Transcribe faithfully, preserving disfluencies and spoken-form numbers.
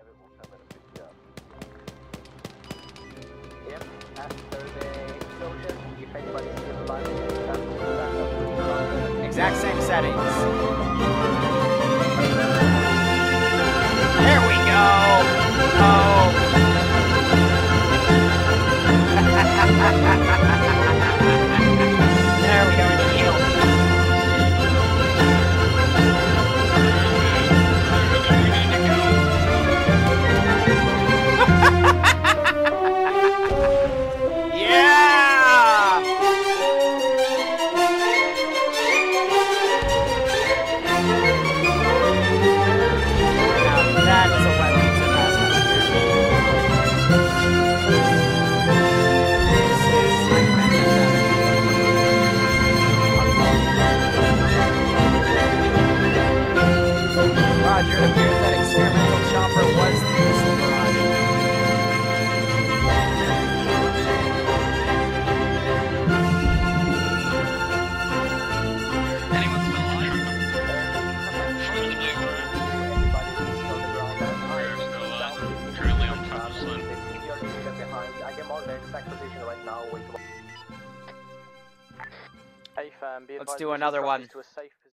Yep, after the explosion, if anybody's still alive, exact same settings. There we go! Oh! There we go, heal. Yeah! Now that is a weapon to pass out here. This is like Roger, it appears that experimental chopper was the missile barrage. Anyone still alive? We're still alive. Currently on top of Slim. I get more the exact position right now. Wait. Hey fam, be Let's advised do this another is one. to a safe